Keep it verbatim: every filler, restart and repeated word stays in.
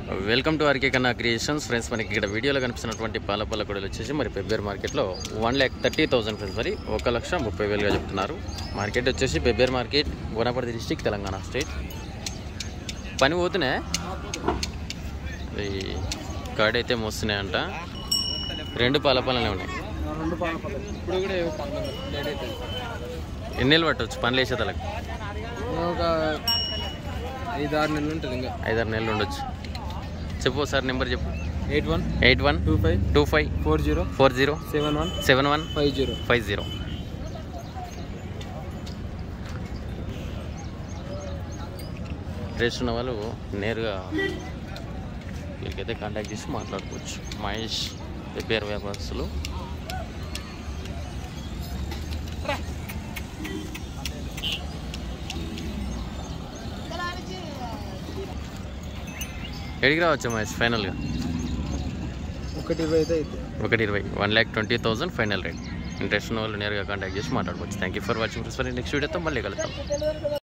Welcome to RK Kanna creations friends. మనకి ఇక్కడ వీడియోలో కనిపిస్తున్నటువంటి పాల పాల కొడలు వచ్చేసి మరి పెబ్బేర్ మార్కెట్లో one lakh thirty thousand friends, మరి ఒక లక్ష ముప్పై వేలుగా చెప్తున్నారు. మార్కెట్ వచ్చేసి Pebbair market, Wanaparthy district, Telangana state. పని పోతున్నా ఈ కార్డ్ అయితే మోస్తున్నాయంట. రెండు పాల పాలనే ఉన్నాయి. ఎన్ని నెలలు పట్టవచ్చు పనులు వేసే తలకు? ఒక ఐదు ఆరు నెలలు ఉంటుంది. ఇంకా ఐదారు నెలలు ఉండొచ్చు. చెప్పు సార్, నెంబర్ చెప్పు. Eight one eight one two five two five four zero four zero seven one seven one five zero five zero. Interest ఉన్న వాళ్ళు నేరుగా వీళ్ళకైతే కాంటాక్ట్ చేసి మాట్లాడుకోవచ్చు. మహేష్ పెబ్బేర్ వ్యాపారస్తులు. ఎడికి రావచ్చు మహేష్ ఫైనల్గా? ఒకటి ఇరవై అయితే అయితే ఒకటి ఇరవై one lakh twenty thousand final rate. Interest ఉన్న వాళ్ళు నేరుగా కాంటాక్ట్ చేసి మాట్లాడుకోవచ్చు. Thank you for watching. Next వీడియోతో మళ్ళీ కలుద్దాం.